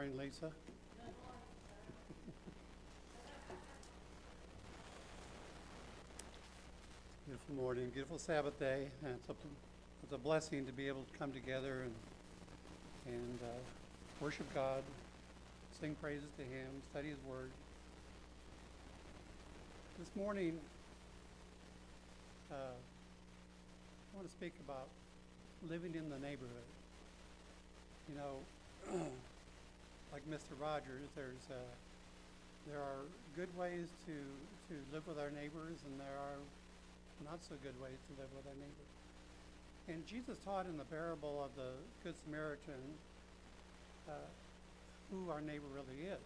morning, Lisa. Beautiful morning, beautiful Sabbath day. And it's a blessing to be able to come together and worship God, sing praises to Him, study His Word. This morning, I want to speak about living in the neighborhood. You know, like Mr. Rogers, there are good ways to live with our neighbors, and there are not so good ways to live with our neighbors. And Jesus taught in the parable of the Good Samaritan who our neighbor really is.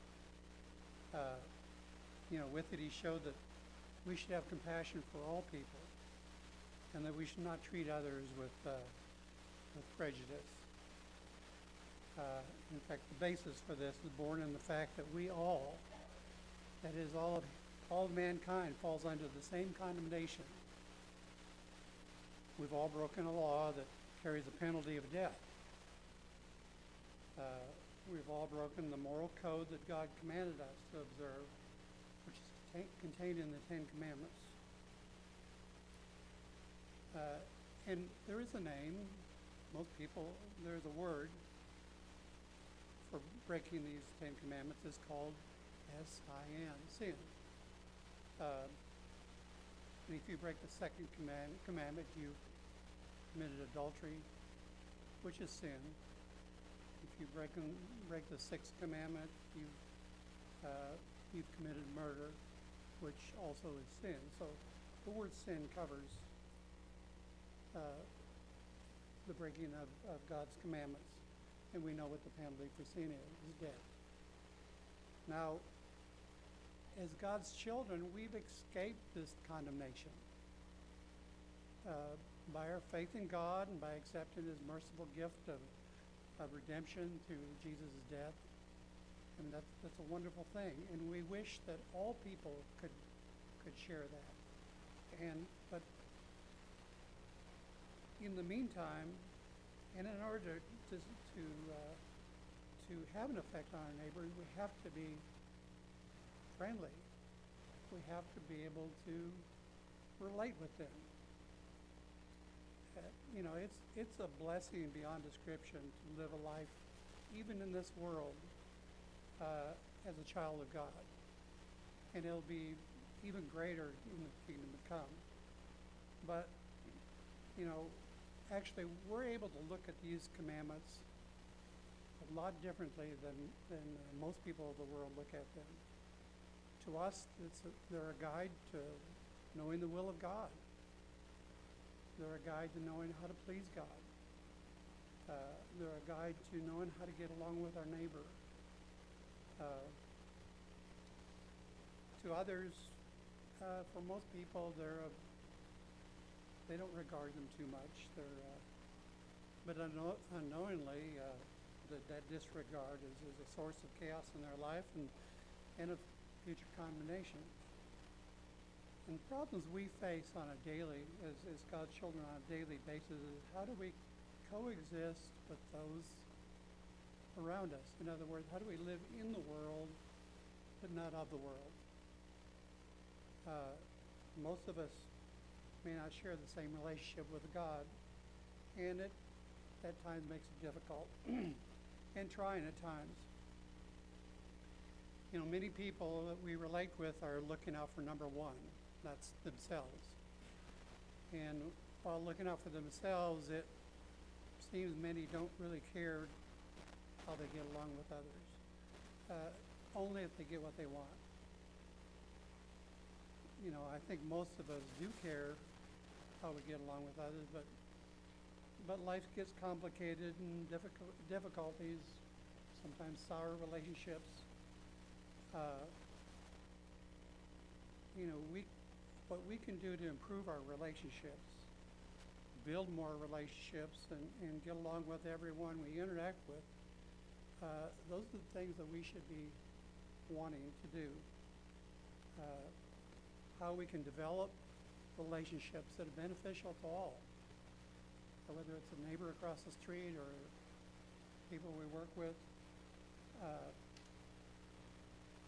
With it he showed that we should have compassion for all people, and that we should not treat others with prejudice. In fact, the basis for this is born in the fact that we all, that is, all of mankind falls under the same condemnation. We've all broken a law that carries a penalty of death. We've all broken the moral code that God commanded us to observe, which is contained in the Ten Commandments. And there is a name, most people, there's a word for breaking these Ten Commandments. Is called S-I-N, sin. And if you break the second commandment, you've committed adultery, which is sin. If you break the sixth commandment, you've committed murder, which also is sin. So the word sin covers the breaking of God's commandments, and we know what the penalty for sin is death. Now, as God's children, we've escaped this condemnation by our faith in God and by accepting His merciful gift of redemption through Jesus' death. And that's a wonderful thing. And we wish that all people could share that. But in the meantime, and in order to have an effect on our neighbors, we have to be friendly. We have to be able to relate with them. It's a blessing beyond description to live a life, even in this world, as a child of God. And it'll be even greater in the kingdom to come. But, actually, we're able to look at these commandments a lot differently than most people of the world look at them. To us, they're a guide to knowing the will of God. They're a guide to knowing how to please God. They're a guide to knowing how to get along with our neighbor. To others, for most people, they don't regard them too much. But unknowingly, that disregard is a source of chaos in their life and of future condemnation. And the problems we face on a daily, as God's children on a daily basis, is how do we coexist with those around us? In other words, how do we live in the world but not of the world? Most of us may not share the same relationship with God, and it at times makes it difficult and trying at times. Many people that we relate with are looking out for number one. That's themselves. And while looking out for themselves, it seems many don't really care how they get along with others, only if they get what they want. I think most of us do care how we get along with others, but life gets complicated and difficulties, sometimes sour relationships. What we can do to improve our relationships, build more relationships, and get along with everyone we interact with, those are the things that we should be wanting to do. How we can develop relationships that are beneficial to all, whether it's a neighbor across the street or people we work with,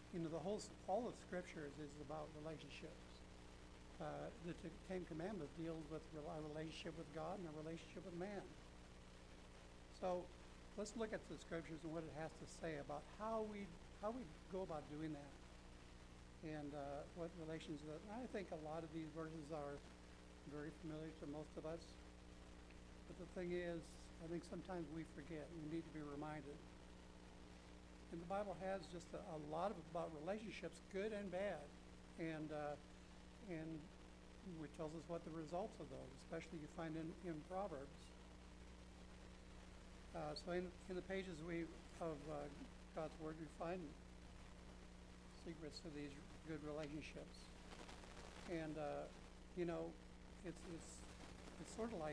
all of Scriptures is about relationships. The Ten Commandments deals with our relationship with God and our relationship with man. So let's look at the Scriptures and what it has to say about how we go about doing that, and what relations. I think a lot of these verses are very familiar to most of us. But the thing is, I think sometimes we forget. We need to be reminded. And the Bible has just a lot about relationships, good and bad, and it tells us what the results of those, especially you find in Proverbs. So in the pages of God's Word, we find secrets to these good relationships, and it's sort of like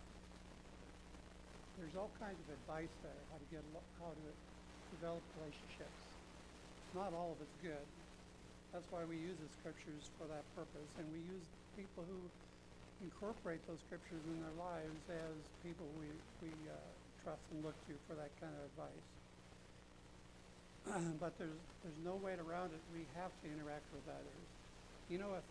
there's all kinds of advice there how to develop relationships. Not all of it's good. That's why we use the Scriptures for that purpose, and we use people who incorporate those Scriptures in their lives as people we trust and look to for that kind of advice. But there's no way around it. We have to interact with others. You know, if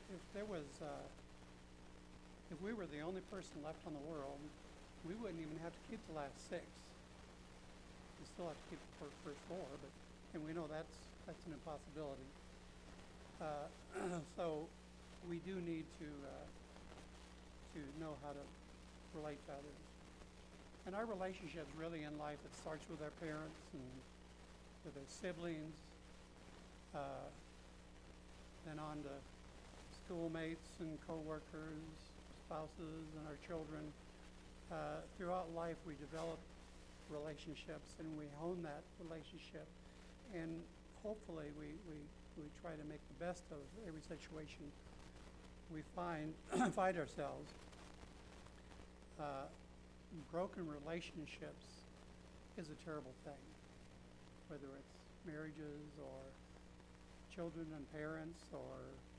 we were the only person left on the world, we wouldn't even have to keep the last six. We still have to keep the first four, and we know that's an impossibility. So we do need to know how to relate to others. And our relationships really in life, it starts with our parents and with our siblings, then on to schoolmates and co-workers, spouses, and our children. Throughout life, we develop relationships, and we hone that relationship. And hopefully, we try to make the best of every situation we find ourselves. Broken relationships is a terrible thing, whether it's marriages or children and parents or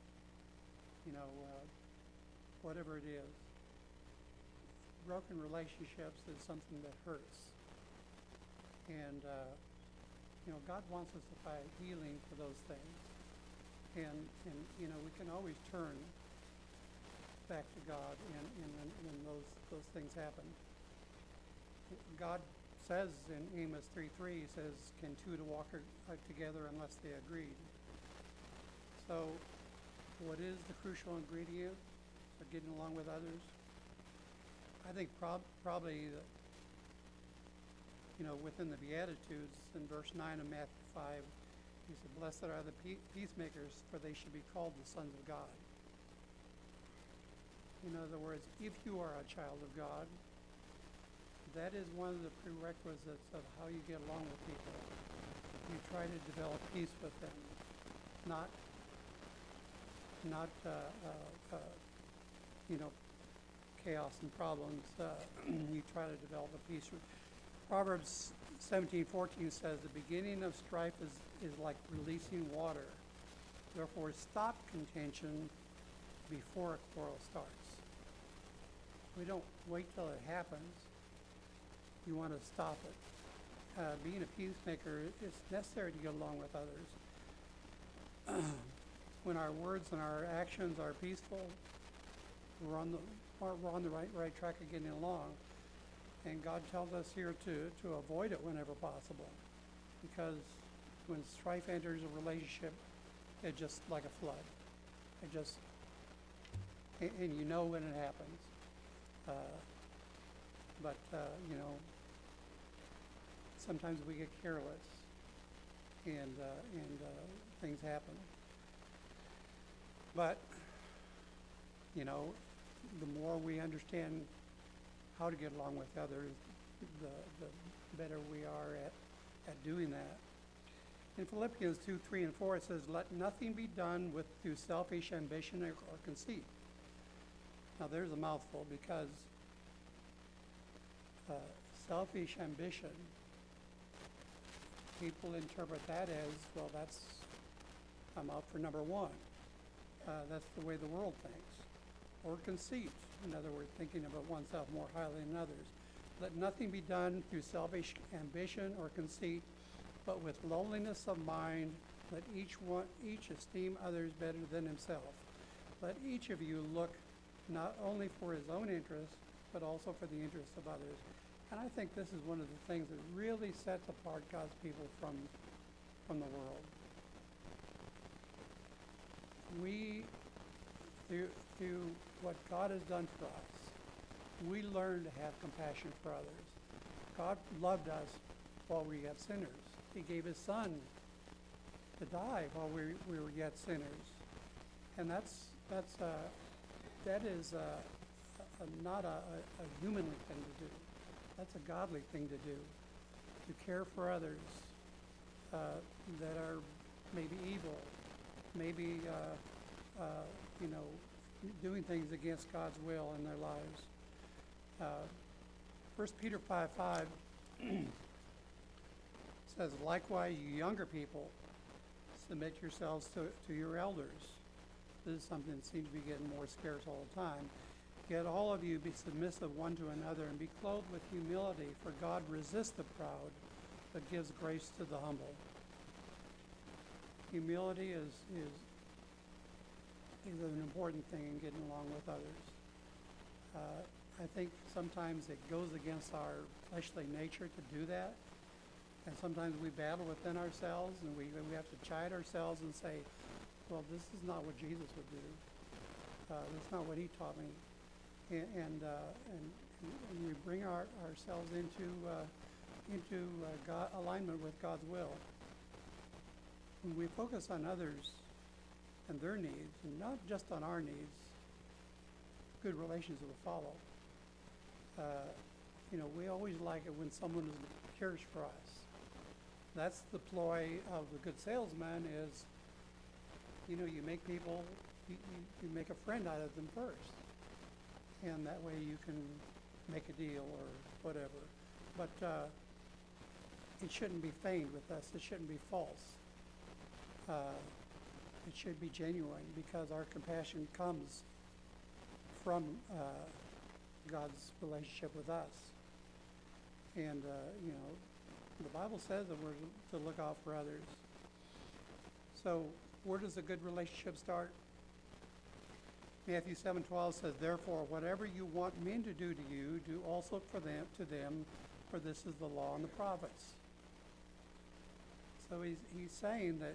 whatever it is. Broken relationships is something that hurts, and God wants us to find healing for those things, and we can always turn back to God when those things happen. God says in Amos 3:3, he says, "Can two to walk together unless they agreed?" So, what is the crucial ingredient for getting along with others? I think probably, within the Beatitudes, in verse 9 of Matthew 5, he said, "Blessed are the peacemakers, for they should be called the sons of God." In other words, if you are a child of God, that is one of the prerequisites of how you get along with people. You try to develop peace with them, not chaos and problems. You try to develop a peace. Proverbs 17:14 says, "The beginning of strife is like releasing water. Therefore, stop contention before a quarrel starts." We don't wait till it happens. You want to stop it. Being a peacemaker, it's necessary to get along with others. When our words and our actions are peaceful, we're on the right track of getting along. And God tells us here to avoid it whenever possible, because when strife enters a relationship, it's just like a flood. And you know when it happens. But sometimes we get careless, and things happen. But the more we understand how to get along with others, the better we are at doing that. In Philippians 2:3-4, it says, "Let nothing be done through selfish ambition or conceit." Now there's a mouthful, because selfish ambition, people interpret that as, well, I'm out for number one. That's the way the world thinks. Or conceit, in other words, thinking about oneself more highly than others. "Let nothing be done through selfish ambition or conceit, but with lowliness of mind, Let each esteem others better than himself. Let each of you look not only for his own interests, but also for the interests of others. And I think this is one of the things that really sets apart God's people from the world. We, through what God has done for us, we learn to have compassion for others. God loved us while we were yet sinners. He gave his son to die while we were yet sinners. And that is not a humanly thing to do. That's a godly thing to do, to care for others that are maybe evil, maybe doing things against God's will in their lives. 1 Peter 5:5 says, likewise, you younger people, submit yourselves to your elders. This is something that seems to be getting more scarce all the time. Yet all of you be submissive one to another and be clothed with humility, for God resists the proud, but gives grace to the humble. Humility is an important thing in getting along with others. I think sometimes it goes against our fleshly nature to do that. And sometimes we battle within ourselves, and we have to chide ourselves and say, well, this is not what Jesus would do. That's not what he taught me. And we bring ourselves into alignment with God's will. When we focus on others and their needs, and not just on our needs, good relations will follow. We always like it when someone cares for us. That's the ploy of the good salesman is, you make people, you make a friend out of them first. And that way you can make a deal or whatever. But it shouldn't be feigned with us. It shouldn't be false. It should be genuine, because our compassion comes from God's relationship with us. And, the Bible says that we're to look out for others. So where does a good relationship start? Matthew 7:12 says, therefore, whatever you want men to do to you, do also to them, for this is the law and the prophets. So he's saying that,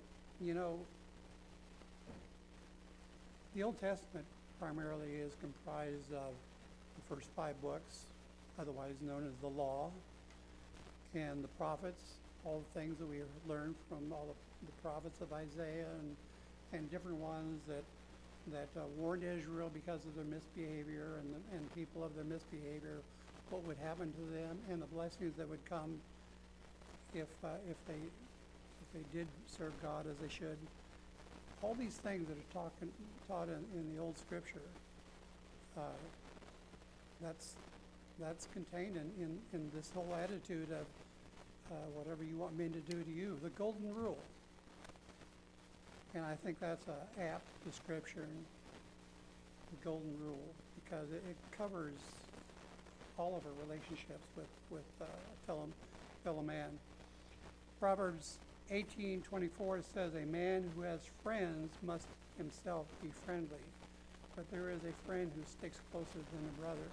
the Old Testament primarily is comprised of the first 5 books, otherwise known as the law, and the prophets, all the things that we learned from all the prophets of Isaiah and different ones that warned Israel because of their misbehavior and people of their misbehavior, what would happen to them, and the blessings that would come if they did serve God as they should. All these things that are taught in the old Scripture, that's contained in this whole attitude of whatever you want men to do to you, the golden rule. And I think that's an apt description, the golden rule, because it covers all of our relationships with fellow man. Proverbs 18:24 says, a man who has friends must himself be friendly, but there is a friend who sticks closer than a brother.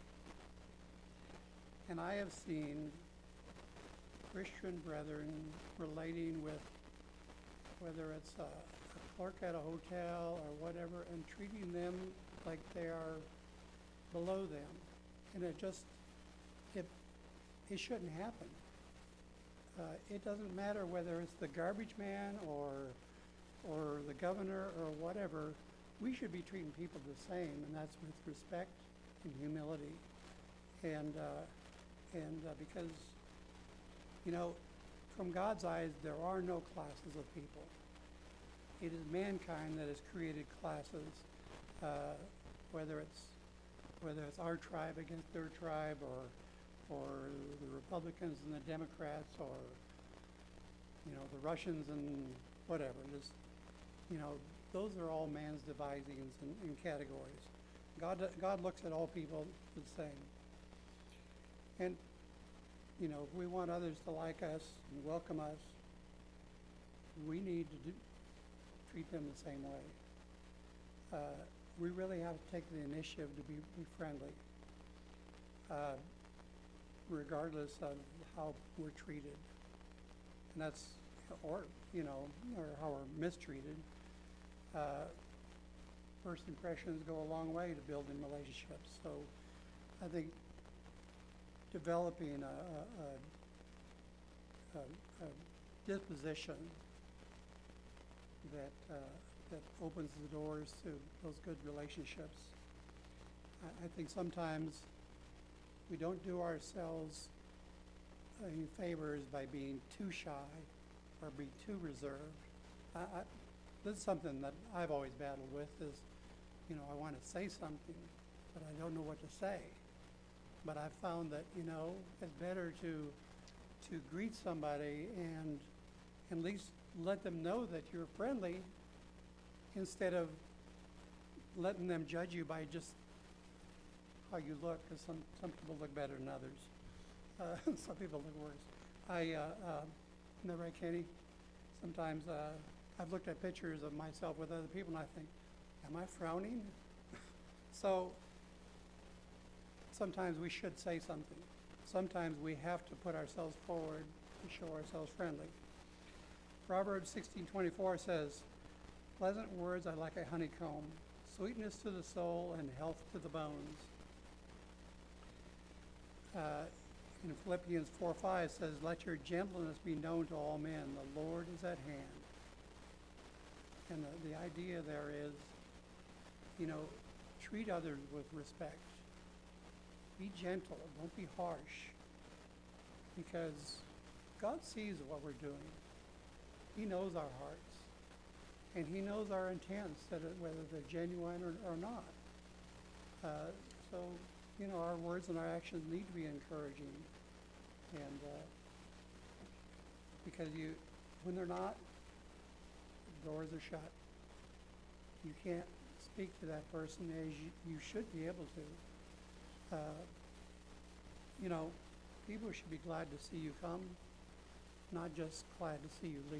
And I have seen Christian brethren relating with, whether it's a clerk at a hotel or whatever, and treating them like they are below them. And it shouldn't happen. It doesn't matter whether it's the garbage man or the governor or whatever. We should be treating people the same, and that's with respect and humility. And because, from God's eyes, there are no classes of people. It is mankind that has created classes, whether it's our tribe against their tribe, or the Republicans and the Democrats, or the Russians and whatever. Just, those are all man's devisings in categories. God looks at all people the same. And if we want others to like us and welcome us, we need to treat them the same way. We really have to take the initiative to be friendly, regardless of how we're treated. And that's, or how we're mistreated. First impressions go a long way to building relationships. So I think developing a disposition that opens the doors to those good relationships. I think sometimes we don't do ourselves any favors by being too shy or being too reserved. This is something that I've always battled with is, I want to say something, but I don't know what to say. But I've found that, it's better to greet somebody and at least let them know that you're friendly instead of letting them judge you by just how you look, because some people look better than others. Some people look worse. Isn't that right, Kenny? Sometimes I've looked at pictures of myself with other people and I think, am I frowning? So sometimes we should say something. Sometimes we have to put ourselves forward and show ourselves friendly. Proverbs 16:24 says, pleasant words are like a honeycomb, sweetness to the soul and health to the bones. In Philippians 4:5 says, let your gentleness be known to all men. The Lord is at hand. And the idea there is, treat others with respect. Be gentle, don't be harsh, because God sees what we're doing. He knows our hearts, and He knows our intents, whether they're genuine or not. So, our words and our actions need to be encouraging, and because when they're not, the doors are shut. You can't speak to that person as you should be able to. People should be glad to see you come, not just glad to see you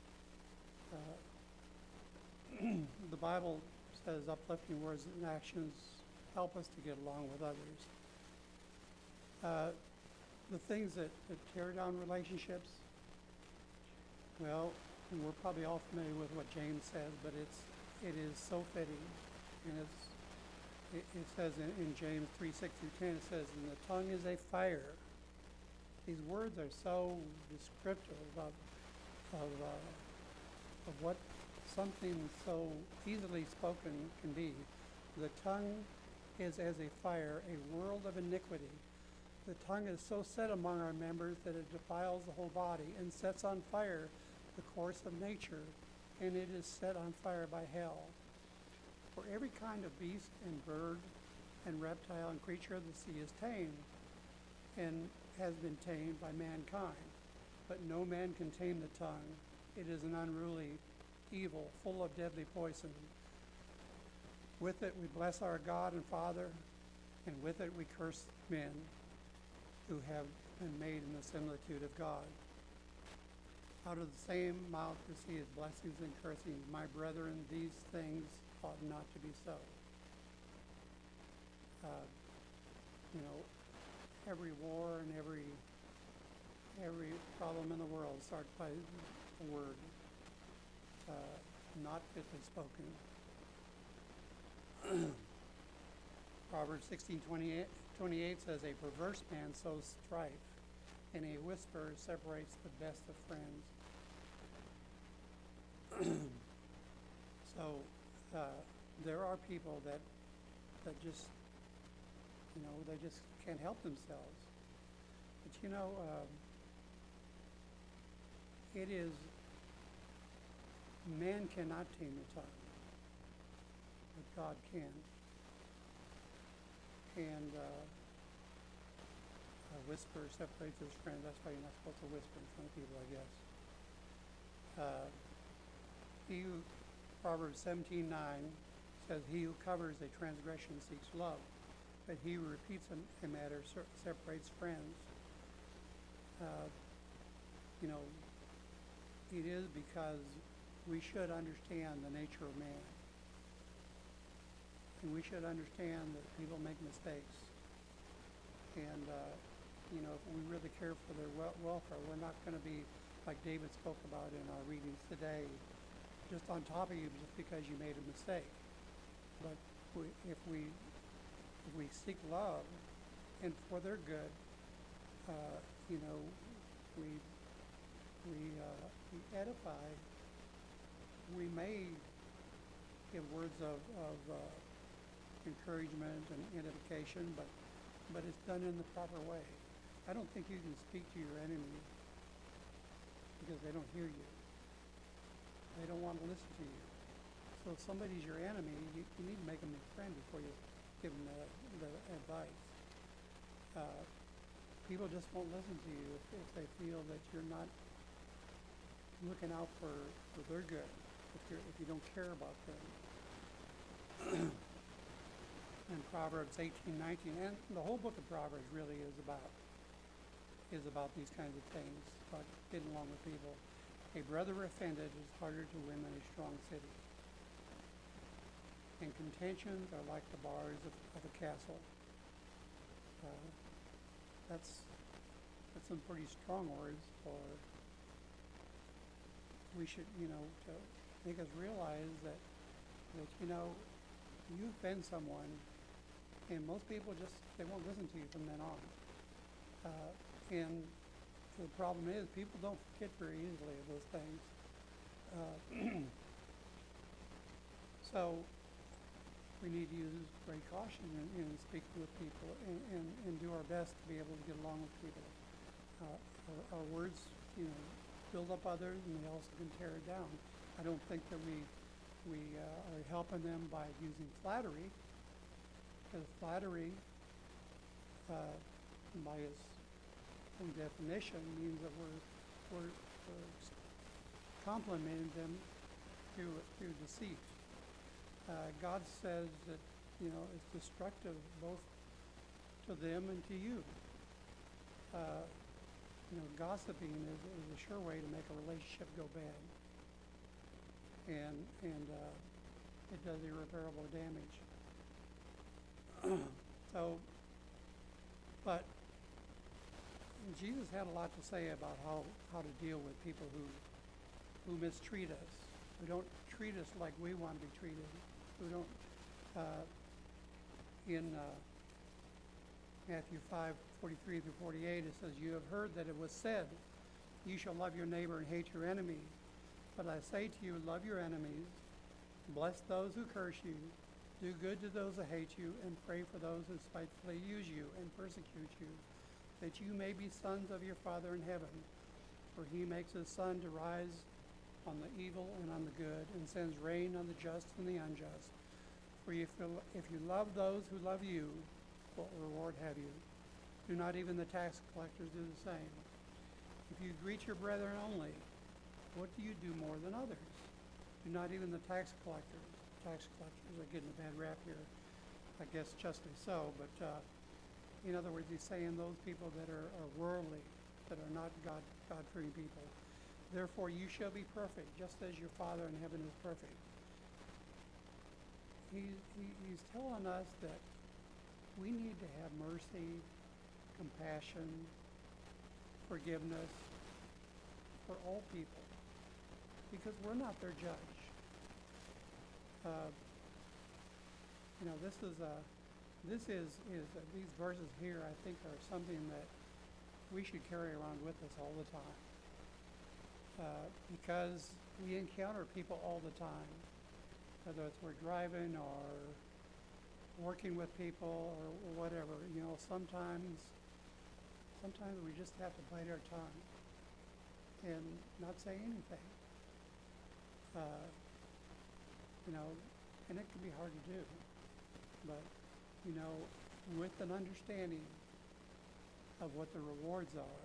leave. The Bible says uplifting words and actions help us to get along with others. The things that tear down relationships, well, and we're probably all familiar with what James says, but it is so fitting, and it says in James 3:6-10, it says, and the tongue is a fire. These words are so descriptive of what something so easily spoken can be. The tongue is as a fire, a world of iniquity. The tongue is so set among our members that it defiles the whole body and sets on fire the course of nature, and it is set on fire by hell. For every kind of beast and bird and reptile and creature of the sea is tamed and has been tamed by mankind. But no man can tame the tongue. It is an unruly evil, full of deadly poison. With it we bless our God and Father, and with it we curse men who have been made in the similitude of God. Out of the same mouth proceed blessings and cursings. My brethren, these things ought not to be so. Every war and every problem in the world starts by a word, not fitly spoken. Proverbs 16:28 says, a perverse man sows strife, and a whisper separates the best of friends. So there are people that just, they just can't help themselves. But it is, man cannot tame the tongue, but God can. And a whisper separates his friend. That's why you're not supposed to whisper in front of people, I guess. Proverbs 17:9 says, he who covers a transgression seeks love, but he who repeats a matter separates friends. it is because we should understand the nature of man. And we should understand that people make mistakes. And, if we really care for their welfare, we're not going to be, like David spoke about in our readings today, just on top of you just because you made a mistake. But if we seek love and for their good, we edify. We may give words of encouragement and edification, but it's done in the proper way. I don't think you can speak to your enemy because they don't hear you. They don't want to listen to you. So if somebody's your enemy, you need to make them your friend before you give them the advice. People just won't listen to you if they feel that you're not looking out for their good, if you don't care about them. And Proverbs 18:19, and the whole book of Proverbs really is about these kinds of things, about getting along with people. A brother offended is harder to win than a strong city. And contentions are like the bars of a castle. That's some pretty strong words for we should, to make us realize that you offend someone, and most people they won't listen to you from then on. And the problem is people don't forget very easily of those things. So we need to use great caution in speaking with people and do our best to be able to get along with people. Our words, build up others, and they also can tear it down. I don't think that we are helping them by using flattery, because flattery, by its own definition, means that we're complimenting them through deceit. God says that it's destructive both to them and to you. Gossiping is a sure way to make a relationship go bad, and it does irreparable damage. But Jesus had a lot to say about how to deal with people who mistreat us, who don't treat us like we want to be treated, who don't. In Matthew 5:43-48, it says, "You have heard that it was said, 'You shall love your neighbor and hate your enemy.' But I say to you, love your enemies, bless those who curse you, do good to those who hate you, and pray for those who spitefully use you and persecute you, that you may be sons of your Father in heaven. For he makes his sun to rise on the evil and on the good, and sends rain on the just and the unjust. For if you love those who love you, what reward have you? Do not even the tax collectors do the same? If you greet your brethren only, what do you do more than others? Do not even the tax collectors are getting a bad rap here, I guess justly so, but in other words, he's saying those people that are worldly, that are not God-fearing people. Therefore, you shall be perfect, just as your Father in heaven is perfect. He's telling us that we need to have mercy, compassion, forgiveness for all people, because we're not their judge. These verses here, I think, are something that we should carry around with us all the time, because we encounter people all the time, whether it's we're driving or working with people or whatever. Sometimes we just have to bite our tongue and not say anything. And it can be hard to do, but with an understanding of what the rewards are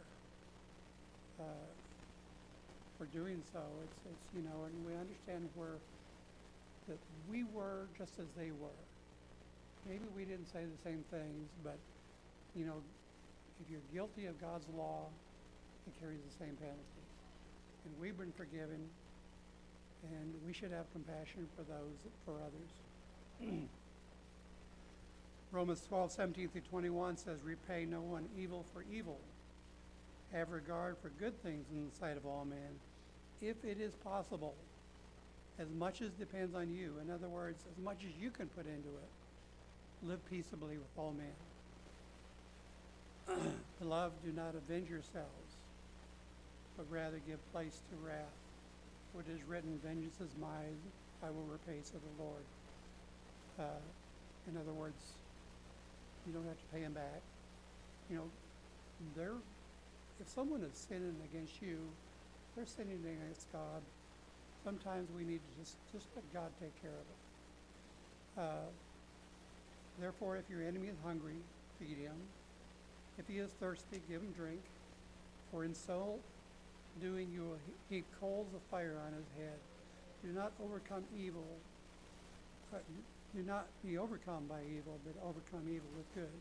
for doing so, it's and we understand that we were just as they were. Maybe we didn't say the same things, but if you're guilty of God's law, it carries the same penalty. and we've been forgiven, and we should have compassion for others. Romans 12:17 through 21 says, repay no one evil for evil. Have regard for good things in the sight of all men, if it is possible, as much as depends on you. In other words, as much as you can put into it, live peaceably with all men. Beloved, do not avenge yourselves, but rather give place to wrath. For it is written, vengeance is mine, I will repay, said the Lord. In other words, you don't have to pay him back. You know, if someone is sinning against you, they're sinning against God. Sometimes we need to just let God take care of it. Therefore, if your enemy is hungry, feed him. If he is thirsty, give him drink. For in so doing you will heap coals of fire on his head. Do not overcome evil. Do not be overcome by evil, but overcome evil with good.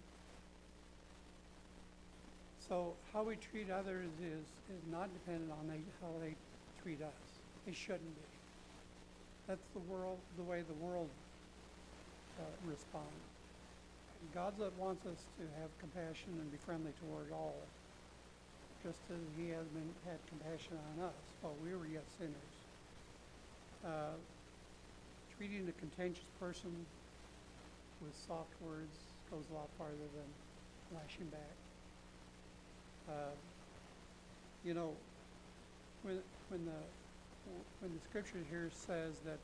So how we treat others is not dependent on how they treat us. It shouldn't be. That's the way the world responds. God wants us to have compassion and be friendly toward all, just as he had compassion on us while we were yet sinners. Treating a contentious person with soft words goes a lot farther than lashing back. You know, when the scripture here says that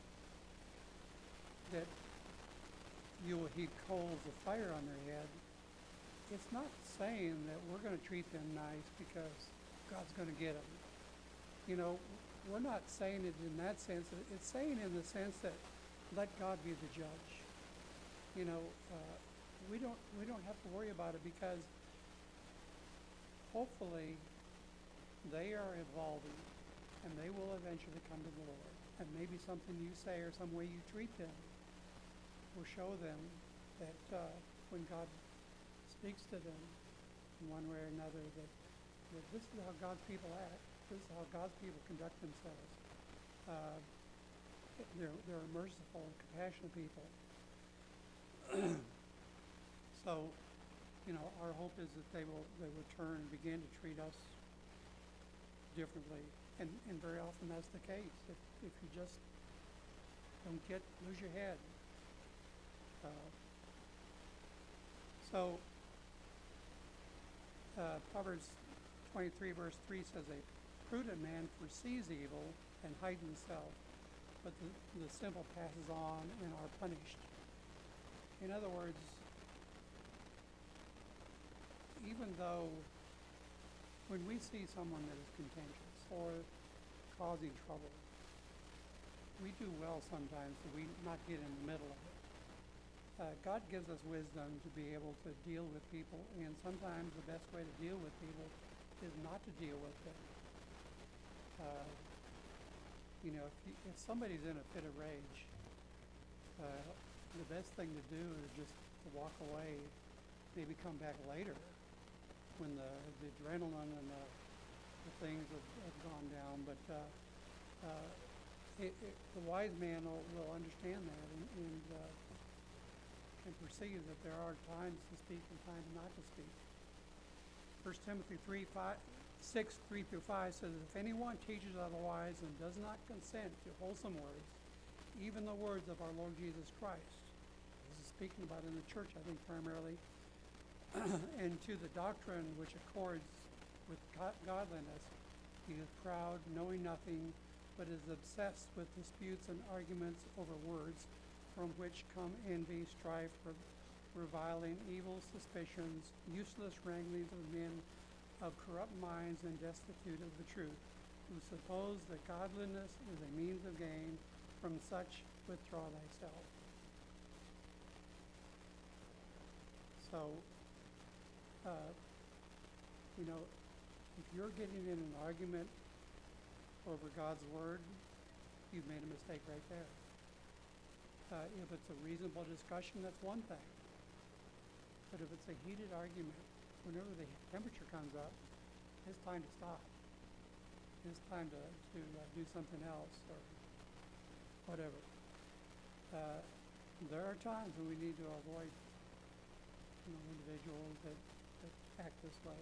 you will heap coals of fire on their head, it's not saying that we're going to treat them nice because God's going to get them. You know, we're not saying it in that sense. It's saying in the sense that let God be the judge. You know, we don't have to worry about it, because hopefully they are evolving and they will eventually come to the Lord. And maybe something you say or some way you treat them will show them that when God speaks to them in one way or another, that this is how God's people act. This is how God's people conduct themselves. They're merciful and compassionate people. So, you know, our hope is that they will turn and begin to treat us differently. And very often that's the case. If you just don't lose your head. Proverbs 23 verse 3 says, a prudent man foresees evil and hides himself, but the simple passes on and are punished. In other words, even though when we see someone that is contentious or causing trouble, we do well sometimes to not get in the middle of it. God gives us wisdom to be able to deal with people, and sometimes the best way to deal with people is not to deal with them. You know, if somebody's in a fit of rage, the best thing to do is just to walk away, maybe come back later when the adrenaline and the things have gone down. But the wise man will understand that and can perceive that there are times to speak and times not to speak. 1 Timothy 6:3-5 says, if anyone teaches otherwise and does not consent to wholesome words, even the words of our Lord Jesus Christ, this is speaking about in the church, I think, primarily, and to the doctrine which accords with godliness, he is proud, knowing nothing, but is obsessed with disputes and arguments over words, from which come envy, strife, reviling, evil suspicions, useless wranglings of men of corrupt minds and destitute of the truth, who suppose that godliness is a means of gain. From such withdraw thyself. So, you know, if you're getting in an argument over God's word, you've made a mistake right there. If it's a reasonable discussion, that's one thing. But if it's a heated argument, whenever the temperature comes up, it's time to stop. it's time to do something else or whatever. There are times when we need to avoid individuals that act this way.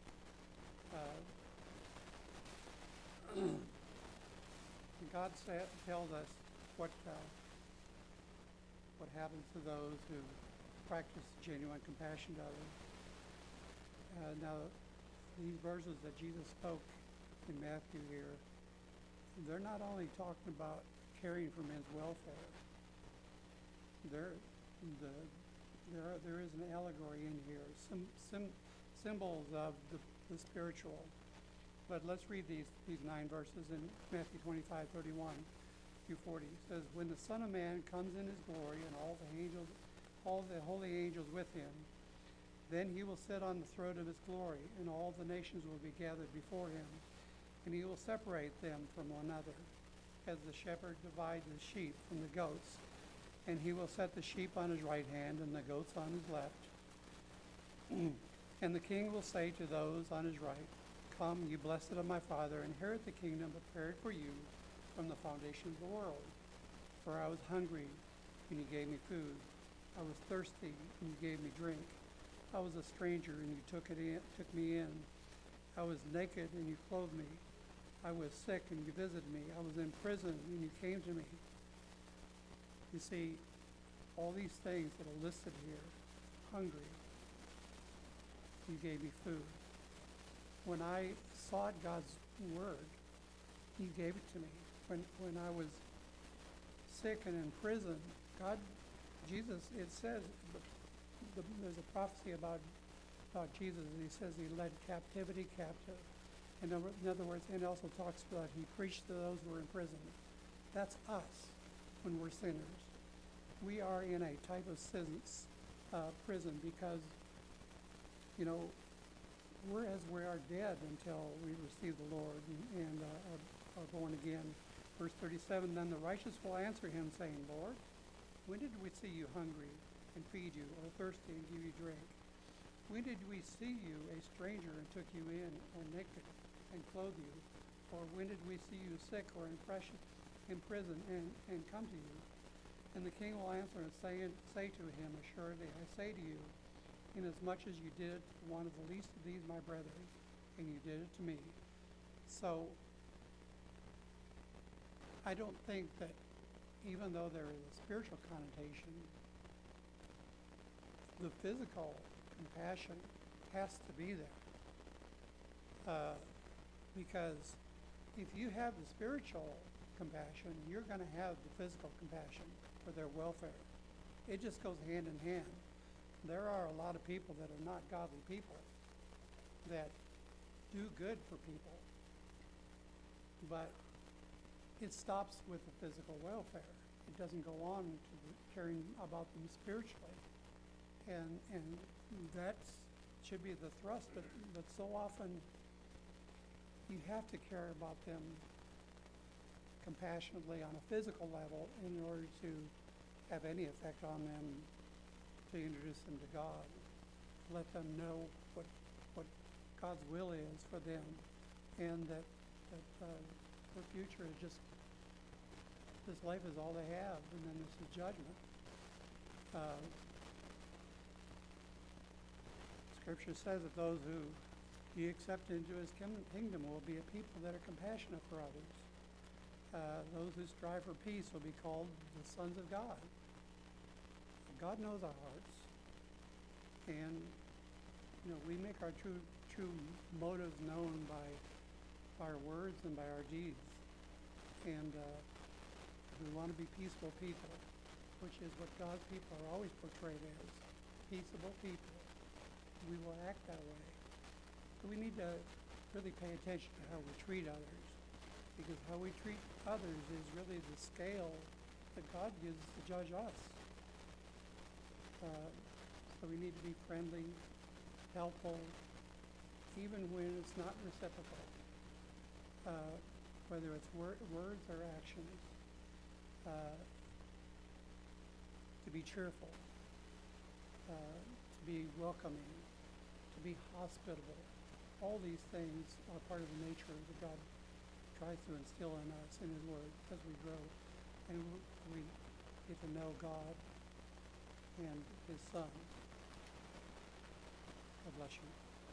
God tells us what happens to those who practice genuine compassion to others. Now, these verses that Jesus spoke in Matthew here, they're not only talking about caring for men's welfare. There is an allegory in here, symbols of the spiritual. But let's read these 9 verses in Matthew 25:31 through 40. It says, "When the Son of Man comes in his glory and all the holy angels with him, then he will sit on the throne of his glory, and all the nations will be gathered before him, and he will separate them from one another, as the shepherd divides the sheep from the goats. And he will set the sheep on his right hand and the goats on his left. And the king will say to those on his right, 'Come, you blessed of my Father, inherit the kingdom prepared for you from the foundation of the world. For I was hungry, and you gave me food. I was thirsty, and you gave me drink. I was a stranger, and you took me in. I was naked, and you clothed me. I was sick, and you visited me. I was in prison, and you came to me.'" You see, all these things that are listed here, hungry, you gave me food. When I sought God's word, he gave it to me. When I was sick and in prison, Jesus, it says, there's a prophecy about Jesus. He says he led captivity captive. In other words, and also talks about he preached to those who are in prison. That's us when we're sinners. We are in a type of prison because, we are dead until we receive the Lord and are born again. Verse 37, "Then the righteous will answer him, saying, 'Lord, when did we see you hungry and feed you, or thirsty and give you drink? When did we see you a stranger and took you in, or naked and clothed you? Or when did we see you sick or in prison and come to you?' And the king will answer and say to him, 'Assuredly, I say to you, inasmuch as you did it to one of the least of these my brethren, and you did it to me.'" So I don't think that even though there is a spiritual connotation, the physical compassion has to be there. Because if you have the spiritual compassion, you're going to have the physical compassion for their welfare. It just goes hand in hand. There are a lot of people that are not godly people that do good for people, but it stops with the physical welfare. It doesn't go on to caring about them spiritually. And that should be the thrust, but so often you have to care about them compassionately on a physical level in order to have any effect on them, to introduce them to God, let them know what God's will is for them, and that their future is just, this life is all they have, and then this is judgment. Scripture says that those who he accepted into his kingdom will be a people that are compassionate for others. Those who strive for peace will be called the sons of God. God knows our hearts, and we make our true motives known by our words and by our deeds. And we want to be peaceful people, which is what God's people are always portrayed as, peaceable people. We will act that way. So we need to really pay attention to how we treat others, because how we treat others is really the scale that God gives to judge us. So we need to be friendly, helpful, even when it's not reciprocal, whether it's words or actions, to be cheerful, to be welcoming, to be hospitable. All these things are part of the nature that God tries to instill in us in His Word as we grow and we get to know God and His Son. God bless you.